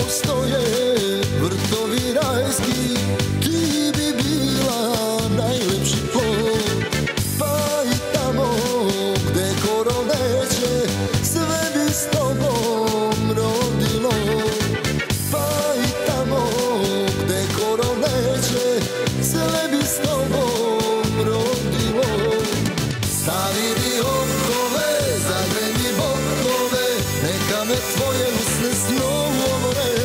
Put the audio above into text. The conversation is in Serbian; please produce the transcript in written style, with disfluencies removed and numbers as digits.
stoje vrtovi rajski, ti bi bila najlepši plod. Pa i tamo gde korov neće, sve bi s tobom rodilo. Pa i tamo gde korov neće, sve bi s tobom rodilo. Staviri okove, zagremi bokove, neka me tvoje usne snovu omore.